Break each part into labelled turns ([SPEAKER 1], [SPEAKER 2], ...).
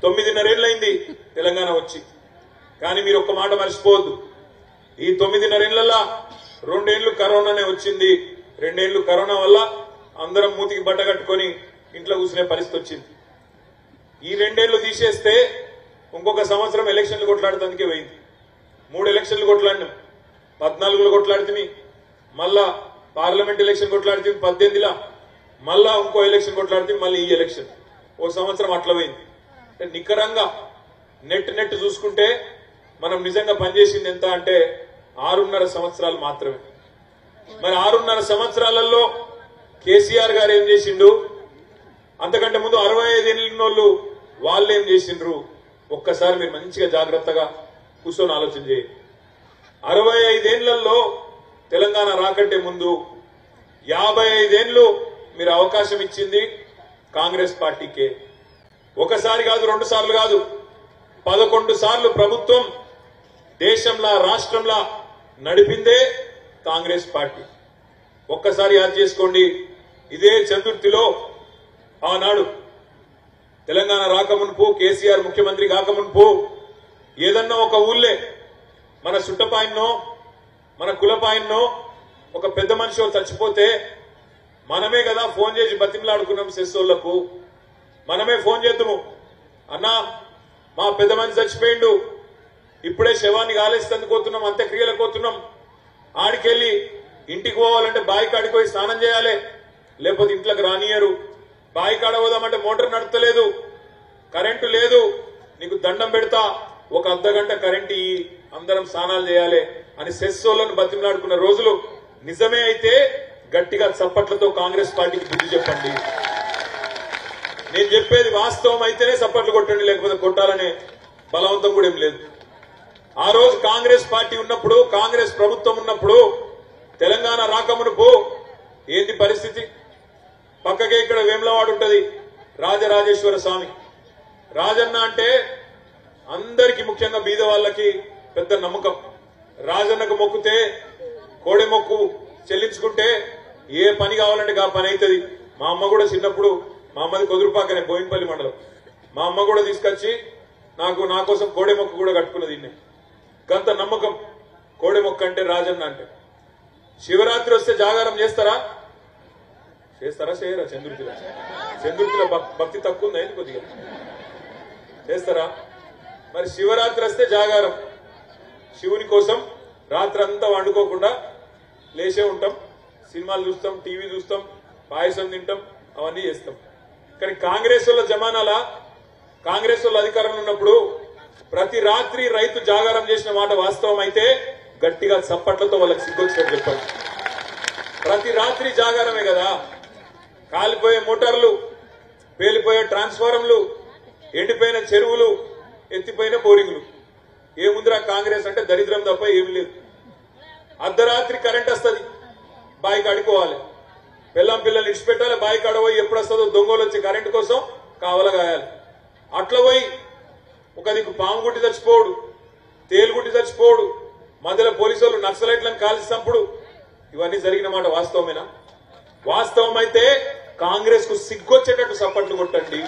[SPEAKER 1] 9.5 ఏళ్ళైంది తెలంగాణ వచ్చి. కానీ మీరు ఒక్క మాట మర్చిపోవద్దు, ఈ 9.5 ఏళ్లలో 2 ఏళ్లు కరోనానే వచ్చింది. 2 ఏళ్లు కరోనా వల్ల అందరం మూతికి బట్ట కట్టుకొని ఇంట్లో కూర్చునే పరిస్థితి వచ్చింది. ఈ 2 ఏళ్లు తీసేస్తే ఇంకొక సంవత్సరం ఎలక్షన్లు కొట్లాడటానికే పోయింది. 3 ఎలక్షన్లు కొట్లాడినాం. 14లో కొట్లాడితే, మళ్ళా పార్లమెంట్ ఎలక్షన్ కొట్లాడితే 18లా, మళ్ళా ఇంకో ఎలక్షన్ కొట్లాడితే, మళ్ళీ ఈ ఎలక్షన్ ఓ సంవత్సరం అట్లా పోయింది. నికరంగా నెట్ చూసుకుంటే మనం నిజంగా పనిచేసింది ఎంత అంటే 6.5 సంవత్సరాలు మాత్రమే. మరి 6.5 సంవత్సరాలలో కేసీఆర్ గారు ఏం చేసిండు, అంతకంటే ముందు 65 ఏళ్ళ వాళ్ళు ఏం చేసిండ్రు, ఒక్కసారి మీరు మంచిగా జాగ్రత్తగా కూర్చొని ఆలోచన చేయండి. 65 ఏళ్లలో తెలంగాణ రాకంటే ముందు 55 ఏళ్లు మీరు అవకాశం ఇచ్చింది కాంగ్రెస్ పార్టీకే. ఒకసారి కాదు, 2 సార్లు కాదు, 11 సార్లు ప్రభుత్వం దేశంలో రాష్ట్రంలో నడిపిందే కాంగ్రెస్ పార్టీ. ఒక్కసారి యాద్ చేసుకోండి, ఇదే చతుర్థిలో ఆనాడు తెలంగాణ రాకమునుపు, కేసీఆర్ ముఖ్యమంత్రి కాకమునుపు ఏదన్నా ఒక ఊళ్ళే మన సుట్టపాయన్నో మన కులపాయన్నో ఒక పెద్ద మనిషి చచ్చిపోతే మనమే కదా ఫోన్ చేసి బతిమలాడుకున్నాం. సెస్సోళ్లకు మనమే ఫోన్ చేద్దాము, అన్నా మా పెద్ద మనిషి చచ్చిపోయిండు, ఇప్పుడే శవాన్ని గాలేస్తందుకు పోతున్నాం, అంత్యక్రియలకు పోతున్నాం, ఆడికెళ్ళి ఇంటికి పోవాలంటే బావి కాడికి పోయి స్నానం చేయాలి, లేకపోతే ఇంట్లోకి రానియరు, బావి కాడ పోదామంటే మోటార్ నడుపుతలేదు, కరెంటు లేదు, నీకు దండం పెడతా, ఒక అర్ధగంట కరెంటు ఇయ్యి, అందరం స్నానాలు చేయాలి అని సెస్సోళ్లను బతిమలాడుకున్న రోజులు నిజమే అయితే గట్టిగా చప్పట్లతో కాంగ్రెస్ పార్టీకి బుద్ధి చెప్పండి. నేను చెప్పేది వాస్తవం అయితేనే చప్పట్లు కొట్టండి, లేకపోతే కొట్టాలనే బలవంతం కూడా ఏం లేదు. ఆ రోజు కాంగ్రెస్ పార్టీ ఉన్నప్పుడు, కాంగ్రెస్ ప్రభుత్వం ఉన్నప్పుడు, తెలంగాణ రాకమునుపు ఏంది పరిస్థితి? పక్కకే ఇక్కడ వేములవాడ ఉంటది, రాజరాజేశ్వర స్వామి. రాజన్న అంటే అందరికీ, ముఖ్యంగా బీద వాళ్ళకి పెద్ద నమ్మకం. రాజన్నకు మొక్కుతే, కోడె మొక్కు చెల్లించుకుంటే ఏ పని కావాలంటే ఆ పని అవుతుంది. మా అమ్మ కూడా చిన్నప్పుడు, మా అమ్మది కొదురుపాకనే, బోయినపల్లి మండలం, మా అమ్మ కూడా తీసుకొచ్చి నా కోసం కోడె మొక్కు కూడా కట్టుకున్నది. గంత నమ్మకం కోడె మొక్క అంటే, రాజన్న అంటే. శివరాత్రి వస్తే జాగారం చేస్తారా చేయరా? చంద్రుతిలో భక్తి తక్కువ ఉందా ఏంది? కొద్దిగా చేస్తారా? మరి శివరాత్రి వస్తే జాగారం, శివుని కోసం రాత్రంతా వండుకోకుండా లేచే ఉంటాం, సినిమాలు చూస్తాం, టీవీ చూస్తాం, పాయసం తింటాం, అవన్నీ చేస్తాం. కానీ కాంగ్రెస్ వాళ్ళ జమానాల, కాంగ్రెస్ వాళ్ళ అధికారంలో ఉన్నప్పుడు ప్రతి రాత్రి రైతు జాగారం చేసిన మాట వాస్తవం అయితే గట్టిగా చప్పట్లతో వాళ్ళకి సిగ్గొచ్చినట్టు చెప్పండి. ప్రతి రాత్రి జాగారమే కదా. కాలిపోయే మోటార్లు, పేలిపోయే ట్రాన్స్ఫారంలు, ఎండిపోయిన చెరువులు, ఎత్తిపోయిన బోరింగ్లు. ఏముందిరా కాంగ్రెస్ అంటే? దరిద్రం తప్ప ఏమి లేదు. అర్ధరాత్రి కరెంట్ వస్తుంది, బాయి కాడిపోవాలి, పిల్లం పిల్లలు ఇడిచిపెట్టాలి, బాయి కాడ పోయి ఎప్పుడు వస్తుందో దొంగలు వచ్చి కరెంటు కోసం కావలగాయాలి. అట్లా పోయి ఒక దిక్కు పాము గుట్టి చచ్చిపోడు, తేలుగుట్టి చచ్చిపోడు, మధ్యలో పోలీసు వాళ్ళు నక్సలైట్లను కాల్చినప్పుడు ఇవన్నీ జరిగిన మాట వాస్తవమేనా? వాస్తవం అయితే కాంగ్రెస్ కు సిగ్గొచ్చేటట్టు సప్పట్లు కొట్టండి.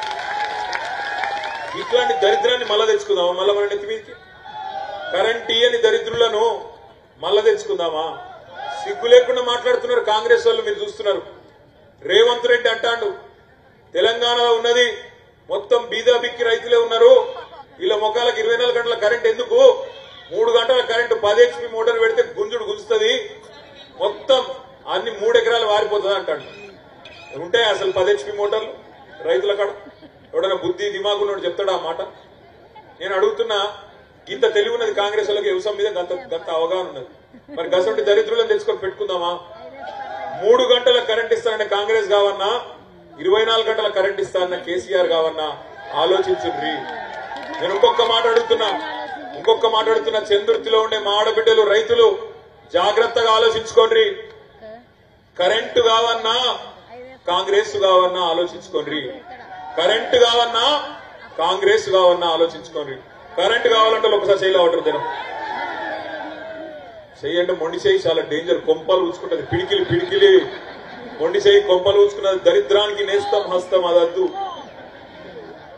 [SPEAKER 1] ఇట్లాంటి దరిద్రాన్ని మళ్ళా తెచ్చుకుందామా? మళ్ళా మన నెత్తి మీదకి కరెంట్ ఇయ్యని దరిద్రులను మళ్ళా తెచ్చుకుందామా? సిగ్గు లేకుండా మాట్లాడుతున్నారు కాంగ్రెస్ వాళ్ళు, మీరు చూస్తున్నారు. రేవంత్ రెడ్డి అంటాడు, తెలంగాణలో ఉన్నది మొత్తం బీదా బిక్కి రైతులే ఉన్నారు, వీళ్ళ మొక్కలకు 24 గంటల కరెంట్ ఎందుకు? 3 గంటల కరెంటు 10 HP మోటార్ పెడితే గుంజుడు గుంజుతుంది, మొత్తం అన్ని 3 ఎకరాలు వారిపోతుంది అంటాడు. ఉంటాయి అసలు 10 HP మోటార్లు రైతుల కాడ? ఎవడన్నా బుద్ధి దిమాగున్నాడు చెప్తాడు ఆ మాట? నేను అడుగుతున్నా, ఇంత తెలివి ఉన్నది కాంగ్రెస్ వాళ్ళకి, వ్యవసాయం మీద గంత అవగాహన ఉన్నది. మరి గసంటి దరిద్రులను తెచ్చుకొని పెట్టుకుందామా? 3 గంటల కరెంట్ ఇస్తానన్న కాంగ్రెస్ కావన్నా, 24 గంటల కరెంట్ ఇస్తానన్న కేసీఆర్ కావన్నా ఆలోచించుండ్రి. నేను ఇంకొక మాట అడుగుతున్నా, చంద్రుతిలో ఉండే మా ఆడబిడ్డలు, రైతులు జాగ్రత్తగా ఆలోచించుకోండి. కరెంటు కావన్నా, కాంగ్రెస్ కావన్నా ఆలోచించుకోండి. కరెంటు కావన్నా, కాంగ్రెస్ కావన్నా ఆలోచించుకోండి. కరెంటు కావాలంటే ఒకసారి చేయలే ఉంటారు జనం. చెయ్యంటే మొండి చేయి చాలా డేంజర్, కొంపలు ఊచుకుంటది, పిడికిలి మొండి చేయి కొంపలు ఊచుకున్నది, దరిద్రానికి నేస్తం హస్తం, అదద్దు.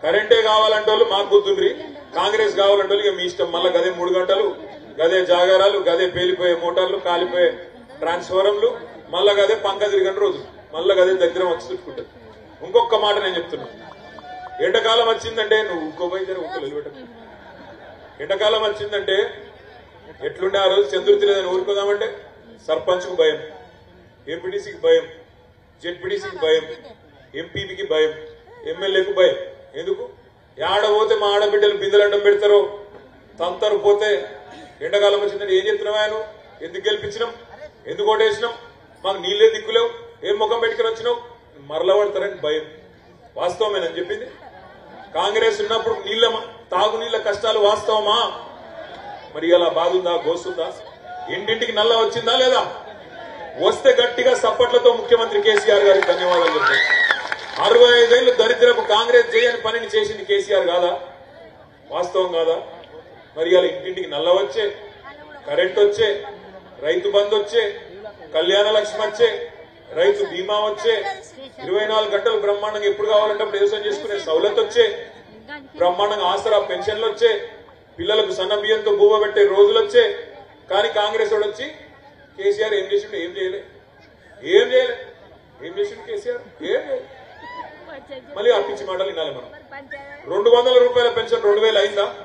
[SPEAKER 1] కరెంటే కావాలంటే వాళ్ళు మాకు గుర్తుండ్రి, కాంగ్రెస్ కావాలంటే ఇక మీ ఇష్టం. మళ్ళా గదే 3 గంటలు, గదే జాగారాలు, గదే పేలిపోయే మోటార్లు, కాలిపోయే ట్రాన్స్ఫారంలు, మళ్ళా గదే పంక తిరగని రోజు, మళ్ళా గదే దగ్గర వచ్చి చుట్టుకుంటారు. ఇంకొక మాట నేను చెప్తున్నా, ఎండాకాలం వచ్చిందంటే నువ్వు ఉక్కోపోయి ఉక్కలు పెట్ట. ఎండాకాలం వచ్చిందంటే ఎట్లుండే ఆ రోజు చంద్రుతి లేదని ఊరుకోదామంటే సర్పంచ్ కు భయం, ఎంపీటీసీకి భయం, జెడ్పీటీసీకి భయం, ఎంపీపీకి భయం, ఎమ్మెల్యేకు భయం. ఎందుకు? ఆడ పోతే మా ఆడబిడ్డలు బిందెలు అడ్డం పెడతారు, తంతరు. పోతే ఎండాకాలం వచ్చిందంటే ఏం చెప్తున్నావా? నువ్వు ఎందుకు గెలిపించినాం, ఎందుకు ఓటేసినాం, మాకు నీళ్లే దిక్కులేవు, ఏం ముఖం పెట్టుకుని వచ్చినావు, మరల పడతారని భయం. వాస్తవమేనని చెప్పింది. కాంగ్రెస్ ఉన్నప్పుడు తాగునీళ్ల కష్టాలు వాస్తవమా? మరి ఇలా బాధ ఉందా, గోస్తుందా? ఇంటింటికి నల్ల వచ్చిందా లేదా? వస్తే గట్టిగా సప్పట్లతో ముఖ్యమంత్రి కేసీఆర్ గారికి ధన్యవాదాలు చెప్తారు. 65 ఏళ్లు దరిద్రపు కాంగ్రెస్ చేయని పనిని చేసింది కేసీఆర్ కాదా? వాస్తవం కాదా? మరి ఇలా ఇంటింటికి నల్ల వచ్చే, కరెంట్ వచ్చే, రైతు బంధు వచ్చే, కళ్యాణ లక్ష్మి వచ్చే, రైతు బీమా వచ్చే, 24 గంటలు బ్రహ్మాండంగా ఎప్పుడు కావాలంటే అప్పుడు వ్యవసాయం చేసుకునే సౌలత్ వచ్చే, బ్రహ్మాండంగా ఆసరా పెన్షన్లు వచ్చే, పిల్లలకు సన్న బియ్యంతో బూవ పెట్టే రోజులు వచ్చే. కానీ కాంగ్రెస్ వాడు వచ్చి కేసీఆర్ ఏం చేసిండు? ఏం చేయలే. ఏం చేసిండు కేసీఆర్? ఏం చేయలేదు. మళ్ళీ అప్పించి మాటలు వినాలి మనం. 200 రూపాయల పెన్షన్ 2000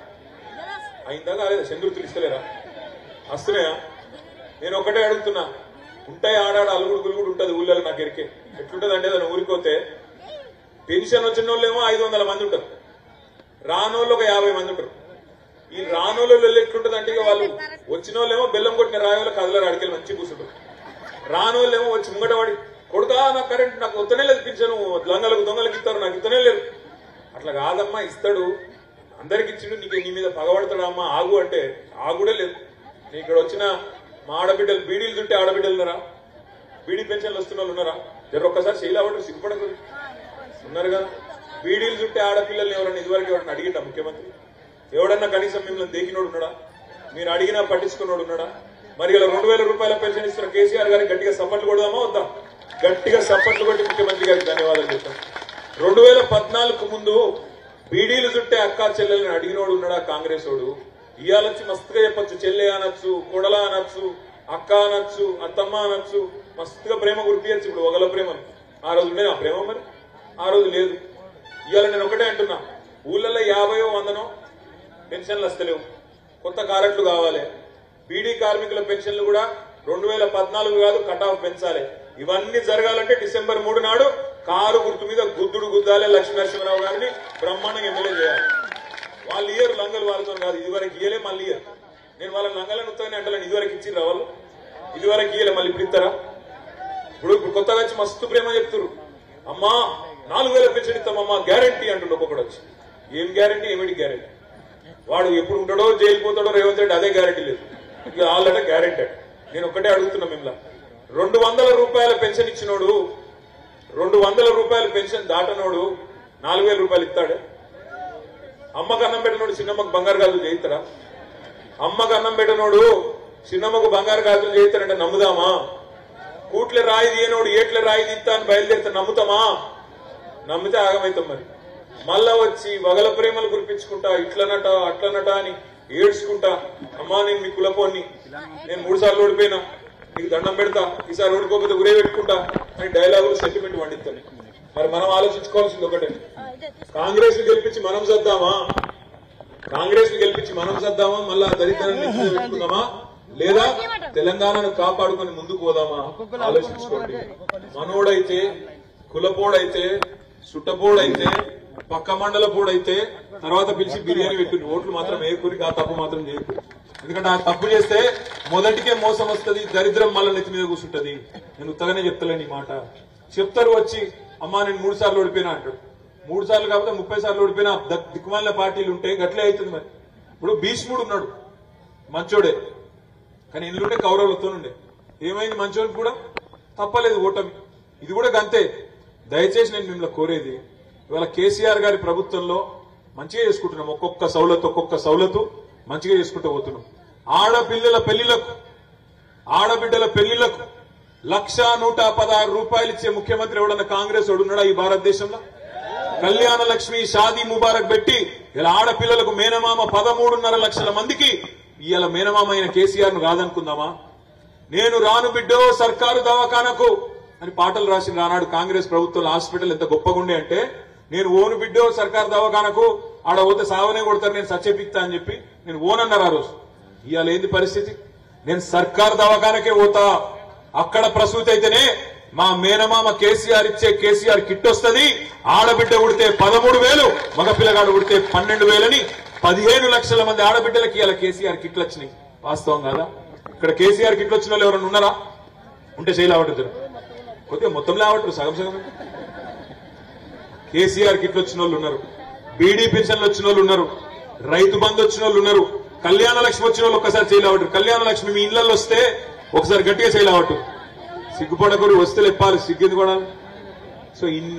[SPEAKER 1] అయిందా కాలేదా? చంద్రుతులు ఇస్తలేరా? వస్తున్నాయా? నేను ఒకటే అడుగుతున్నా, ఉంటాయి ఆడాడ అలుగుడు గులుగుడు ఉంటుంది ఊళ్ళలో. నాకు ఎరికే ఎట్లుంటది అంటే దాని ఊరికోతే పెన్షన్ వచ్చిన వాళ్ళేమో 500 మంది ఉంటారు, రానోళ్ళు ఒక 50 మంది ఉంటారు. ఈ రానోళ్ళు ఎట్లుంటది అంటే ఇక వాళ్ళు వచ్చిన వాళ్ళేమో బెల్లం కొట్టిన రాయోళ్ళు కదలరు, అడికెళ్ళి మంచి కూర్చుంటారు. రానోళ్ళేమో వచ్చి ముంగట వాడి కొడుకా నాకు కరెంట్ నాకు వద్దనే లేదు, పింఛను దొంగలకు ఇస్తారు, నాకు ఇస్తనే లేదు. అట్లా కాదమ్మా, ఇస్తాడు, అందరికి ఇచ్చిండు, నీకు నీ మీద పగబడతాడా అమ్మా, ఆగు అంటే ఆగుడే లేదు. నీ ఇక్కడ వచ్చిన మా ఆడబిడ్డలు బీడీలు చుట్టే ఆడబిడ్డలు ఉన్నారా? బీడీ పెన్షన్లు వస్తున్న వాళ్ళు ఉన్నారా? జర ఒక్కసారి శైలావడం సిగ్గుపడకూడదు. ఉన్నారు కదా. బీడీలు చుట్టే ఆడపిల్లల్ని ఎవరన్నా ఇదివరకు ఎవరన్నా అడిగిట ముఖ్యమంత్రి? ఎవడన్నా కనీసం మిమ్మల్ని దేకినోడు ఉన్నాడా? మీరు అడిగినా పట్టించుకున్నోడు ఉన్నాడా? మరి ఇలా 2000 రూపాయల పెన్షన్ ఇస్తున్న కేసీఆర్ గారికి గట్టిగా సప్పట్లు కొడదామా వద్దా? గట్టిగా సప్పట్లు కొట్టి ముఖ్యమంత్రి గారికి ధన్యవాదాలు చెప్తాం. 2014 ముందు బీడీలు చుట్టే అక్కా చెల్లెల్ని అడిగినోడు ఉన్నాడా కాంగ్రెస్ వాడు? ఇయాలొచ్చి మస్తుగా చెప్పొచ్చు, చెల్లె అనొచ్చు, కొడల అనొచ్చు, అక్క అనొచ్చు, అత్తమ్మ అనొచ్చు, మస్తుగా ప్రేమ గురిపియచ్చు. ఇప్పుడు ఒకల ప్రేమను ఆ రోజు ఉండేది, ఆ ప్రేమ మరి ఆ రోజు లేదు. ఇవాళ నేను ఒకటే అంటున్నా, ఊళ్ళల్లో 50 100 పెన్షన్లు వస్తలేవు, కొత్త కారెట్లు కావాలి. బీడీ కార్మికుల పెన్షన్లు కూడా 2014 కాదు, కట్ ఆఫ్ పెంచాలి. ఇవన్నీ జరగాలంటే డిసెంబర్ 3 నాడు కారు గుర్తు మీద గుద్దుడు గుద్దాలే లక్ష్మీనరసింహరావు గారిని బ్రహ్మాండంగా ఎమ్మెల్యే చేయాలి. వాళ్ళు ఇయర్ లంగలు వాళ్ళతో కాదు, ఇదివరకు ఇయ్యలే, మళ్ళీ ఇయర్. నేను వాళ్ళ లంగలను ఉత్తగానే అంటలేను, ఇదివరకు ఇచ్చిర్రా వాళ్ళు? ఇదివరకు ఇయ్యలే, మళ్ళీ ఇప్పుడు ఇస్తారా? ఇప్పుడు కొత్తగా వచ్చి మస్తు ప్రేమ చెప్తున్నారు, అమ్మా 4000 పెన్షన్ ఇస్తామమ్మా గ్యారంటీ అంటుండే ఒక్కొక్కడు వచ్చి. ఏం గ్యారంటీ, ఏమిటి గ్యారంటీ? వాడు ఎప్పుడు ఉంటాడో జైలు పోతాడో రేవంత్ రెడ్డి, అదే గ్యారంటీ లేదు. ఇక వాళ్ళంటే గ్యారంటీ. నేను ఒక్కటే అడుగుతున్నా మిమ్మల్ని, 200 రూపాయల పెన్షన్ ఇచ్చినోడు, 200 రూపాయల పెన్షన్ దాటనోడు 4000 రూపాయలు ఇస్తాడు? అమ్మకు అన్నం పెట్టినోడు చిన్నమ్మకు బంగారు గాజులు చేయిస్తాడా? అమ్మకు అన్నం పెట్టినోడు చిన్నమ్మకు బంగారు గాజులు చేయిస్తాడంటే నమ్ముదామా? కూట్ల రాయి తీయనోడు ఏట్ల రాయి తీస్తా అని బయలుదేరితే నమ్ముతామా? నమ్మితే ఆగమవుతాం. మరి మళ్ళా వచ్చి వగల ప్రేమలు కురిపించుకుంటా, ఇట్లనట అట్లనట అని ఏడ్చుకుంటా, అమ్మా నేను మీ కులపోన్ని, నేను 3 సార్లు ఓడిపోయినా, నీకు దండం పెడతా, ఈసారి ఓడిపోతే ఉరే పెట్టుకుంటా అని డైలాగులు సెంటిమెంట్ వండిస్తాను. మరి మనం ఆలోచించుకోవాల్సింది ఒకటే, కాంగ్రెస్ ని గెలిపించి మనం సర్దామా? కాంగ్రెస్ ని గెలిపించి మనం సర్దామా? మళ్ళా దరిద్రాన్ని పెట్టుకుందామా? లేదా తెలంగాణను కాపాడుకుని ముందుకు పోదామా? ఆలోచించుకోండి. మనోడైతే, కులపోడైతే, సుట్టపోడైతే, పక్క మండల పోడైతే తర్వాత పిలిచి బిర్యానీ పెట్టుకుని ఓట్లు మాత్రం వేయకూరి, ఆ తప్పు మాత్రం చేయకూరి. ఎందుకంటే ఆ తప్పు చేస్తే మొదటికే మోసం వస్తుంది, దరిద్రం మళ్ళీ నెత్తి మీద కూర్చుంటది. నేను ఉత్తగానే చెప్తలేను ఈ మాట. చెప్తారు వచ్చి, అమ్మా నేను 3 సార్లు ఓడిపోయినా అంటాడు. 3 సార్లు కాకపోతే 30 సార్లు ఓడిపోయినా దిక్కుమాలిన పార్టీలు ఉంటే గట్లే అవుతుంది. మరి ఇప్పుడు భీష్ముడు ఉన్నాడు, మంచోడే, కానీ ఇందులోనే కౌరవులతో ఉండే. ఏమైంది? మంచోడికి కూడా తప్పలేదు ఓటమి. ఇది కూడా గంతే. దయచేసి నేను మిమ్మల్ని కోరేది, ఇవాళ కేసీఆర్ గారి ప్రభుత్వంలో మంచిగా చేసుకుంటున్నాం. ఒక్కొక్క సౌలతు మంచిగా చేసుకుంటూ పోతున్నాం. ఆడపిల్లల పెళ్లిళ్లకు, ఆడబిడ్డల పెళ్లిళ్లకు 1,116 రూపాయలు ఇచ్చే ముఖ్యమంత్రి ఎవడన్నా కాంగ్రెస్ వాడు ఉన్నాడా ఈ భారతదేశంలో? కళ్యాణ లక్ష్మి షాదీ ముబారక్ పెట్టి ఇలా ఆడపిల్లలకు మేనమామ 13.5 లక్షల మందికి ఇవాళ మేనమామ అయిన కేసీఆర్ ను కాదనుకుందామా? నేను రాను బిడ్డో సర్కారు దవాఖానకు అని పాటలు రాసిన ఆనాడు కాంగ్రెస్ ప్రభుత్వంలో హాస్పిటల్ ఎంత గొప్పగుండే అంటే, నేను ఓను బిడ్డో సర్కారు దవాఖానకు ఆడ పోతే సావనే కొడతారు, నేను సచ్చేపిక్తా అని చెప్పి నేను ఓనన్నారు ఆ రోజు. ఇవాళ ఏంది పరిస్థితి? నేను సర్కారు దవాఖానకే పోతా, అక్కడ ప్రసూతి అయితేనే మా మేనమామ కేసీఆర్ ఇచ్చే కేసీఆర్ కిట్ వస్తుంది. ఆడబిడ్డ ఉడితే 13,000, మగపిల్లగాడు ఉడితే 12,000 15 లక్షల మంది ఆడబిడ్డలకి ఇలా కేసీఆర్ కిట్లు వచ్చినాయి. వాస్తవం కాదా? ఇక్కడ కేసీఆర్ కిట్లు వచ్చిన వాళ్ళు ఎవరైనా ఉన్నారా? ఉంటే చేయలేవట్టు కొద్దిగా మొత్తం లేవట్టు సగం సగం. కేసీఆర్ కిట్లు వచ్చిన వాళ్ళు ఉన్నారు, బీడీ పెన్షన్లు వచ్చిన వాళ్ళు ఉన్నారు, రైతు బంధు వచ్చిన వాళ్ళు ఉన్నారు, కళ్యాణ లక్ష్మి వచ్చిన వాళ్ళు ఒక్కసారి చేయలేవట్టు. కళ్యాణ లక్ష్మి మీ ఇళ్లలో వస్తే ఒకసారి గట్టిగా చేయలేవట్టు. సిగ్గుపడకూరు వస్తే లేపాలి, సిగ్గింది కూడా. సో ఇన్ని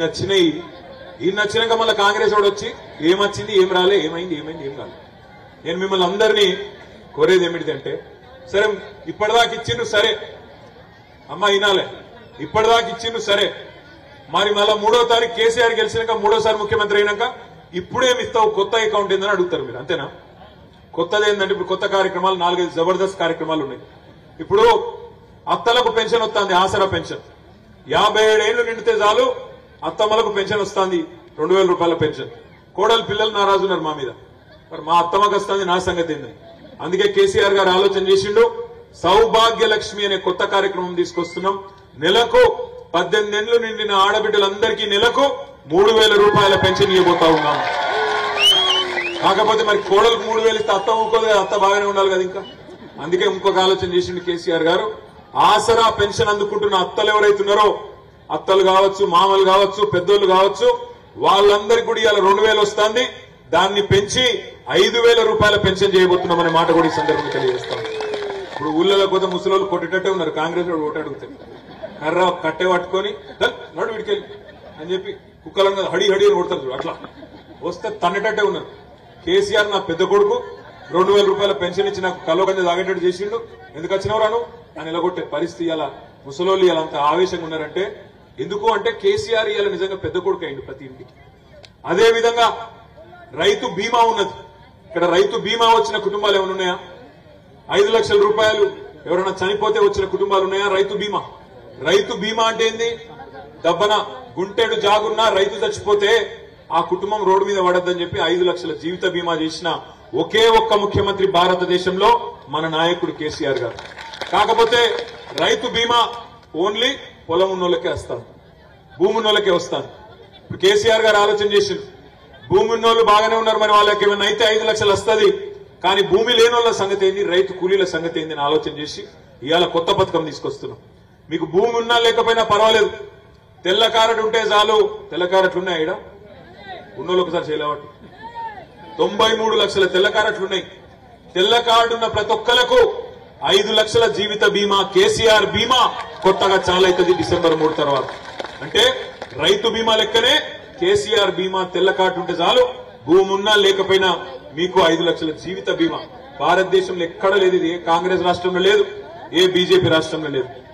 [SPEAKER 1] నచ్చినాక మళ్ళీ కాంగ్రెస్ వాడు వచ్చి ఏమొచ్చింది, ఏం రాలే, ఏమైంది ఏం కాలే. నేను మిమ్మల్ని అందరినీ కోరేది ఏమిటిదంటే, సరే ఇప్పటిదాకా ఇచ్చిండు సరే అమ్మ వినాలే, ఇప్పటిదాకా ఇచ్చిండు సరే, మరి మళ్ళా 3వ తారీఖు కేసీఆర్ గెలిచినాక 3వసారి ముఖ్యమంత్రి అయినాక ఇప్పుడేమి ఇస్తావు, కొత్త అకౌంట్ ఏందని అడుగుతారు మీరు, అంతేనా? కొత్తది ఏంటంటే ఇప్పుడు కొత్త కార్యక్రమాలు 4-5 జబర్దస్త్ కార్యక్రమాలు ఉన్నాయి. ఇప్పుడు అత్తలకు పెన్షన్ వస్తుంది, ఆసరా పెన్షన్ 57 ఏళ్లు నిండితే చాలు అత్తమ్మలకు పెన్షన్ వస్తుంది, 2,000 రూపాయల పెన్షన్. కోడలు పిల్లలు నారాజున్నారు మా మీద, మరి మా అత్తమ్మకు వస్తుంది, నా సంగతి ఏంది? అందుకే కేసీఆర్ గారు ఆలోచన చేసిండు, సౌభాగ్య లక్ష్మి అనే కొత్త కార్యక్రమం తీసుకొస్తున్నాం. నెలకు 18 ఏళ్లు నిండిన ఆడబిడ్డలందరికీ నెలకు 3,000 రూపాయల పెన్షన్ ఇవ్వబోతా ఉన్నాం. కాకపోతే మరి కోడలకు 3,000 ఇస్తే అత్త ఊరుకోదు కదా, అత్త బాగానే ఉండాలి కదా ఇంకా. అందుకే ఇంకొక ఆలోచన చేసిండు కేసీఆర్ గారు, ఆసరా పెన్షన్ అందుకుంటున్న అత్తలు ఎవరైతున్నారో, అత్తలు కావచ్చు, మామలు కావచ్చు, పెద్దోళ్ళు కావచ్చు, వాళ్ళందరికీ కూడా ఇవాళ 2,000 వస్తుంది. దాన్ని పెంచి 5,000 రూపాయల పెన్షన్ చేయబోతున్నామనే మాట కూడా ఈ సందర్భంగా తెలియజేస్తాం. ఇప్పుడు ఊళ్ళలో కొత్త ముసలోళ్ళు కొట్టేటట్టే ఉన్నారు, కాంగ్రెస్ వాడు ఓటు అడుగుతారు, కర్ర కట్టే పట్టుకొని నడు విడికెళ్ళి అని చెప్పి కుక్కలను హడి అని కొడతారు. అట్లా వస్తే తన్నేటట్టే ఉన్నారు. కేసీఆర్ నా పెద్ద కొడుకు 2,000 రూపాయల పెన్షన్ ఇచ్చి నాకు కల్లోకంజ తాగేటట్టు చేసిండు, ఎందుకు వచ్చినవు రాను అని నిలగొట్టే పరిస్థితి. ఇలా ముసలోళ్ళు ఇలా అంత ఆవేశంగా ఉన్నారంటే ఎందుకు అంటే కేసీఆర్ ఇలా నిజంగా పెద్ద కొడుకు అయింది ప్రతి ఇంటికి. అదే విధంగా రైతు బీమా ఉన్నది. ఇక్కడ రైతు బీమా వచ్చిన కుటుంబాలు ఏమైనా ఉన్నాయా? 5 లక్షల రూపాయలు ఎవరైనా చనిపోతే వచ్చిన కుటుంబాలు ఉన్నాయా? రైతు బీమా అంటే ఏంది? దబ్బన గుంటెడు జాగున్నా రైతు చచ్చిపోతే ఆ కుటుంబం రోడ్డు మీద పడద్దని చెప్పి 5 లక్షల జీవిత బీమా చేసిన ఒకే ఒక్క ముఖ్యమంత్రి భారతదేశంలో మన నాయకుడు కేసీఆర్ గారు. కాకపోతే రైతు బీమా ఓన్లీ పొలం ఉన్నోళ్ళకే వస్తాను, భూమి ఉన్నోళ్ళకే వస్తాను. ఇప్పుడు కేసీఆర్ గారు ఆలోచన చేసిండు, భూమి ఉన్నోళ్ళు బాగానే ఉన్నారు, మరి వాళ్ళకి ఏమైనా అయితే 5 లక్షలు వస్తుంది, కానీ భూమి లేని వాళ్ళ సంగతి ఏంది, రైతు కూలీల సంగతి ఏంది అని ఆలోచన చేసి ఇవాళ కొత్త పథకం తీసుకొస్తున్నాం. మీకు భూమి ఉన్నా లేకపోయినా పర్వాలేదు, తెల్ల కారట్ ఉంటే చాలు. తెల్ల కారట్లు ఉన్నాయి ఇక్కడ ఉన్నోళ్ళు ఒకసారి చేయలేవట్టు 93 లక్షల తెల్ల కారట్లున్నాయి. తెల్ల కార్డు ఉన్న ప్రతి ఒక్కలకు 5 లక్షల జీవిత బీమా, కేసీఆర్ బీమా కొత్తగా చాలైతుంది డిసెంబర్ 3 తర్వాత. అంటే రైతు బీమా లెక్కనే కేసీఆర్ బీమా తెల్ల కార్డు ఉంటే చాలు, భూమి ఉన్నా లేకపోయినా మీకు 5 లక్షల జీవిత బీమా. భారతదేశంలో ఎక్కడ లేదు, ఇది ఏ కాంగ్రెస్ రాష్ట్రంలో లేదు, ఏ బీజేపీ రాష్ట్రంలో లేదు.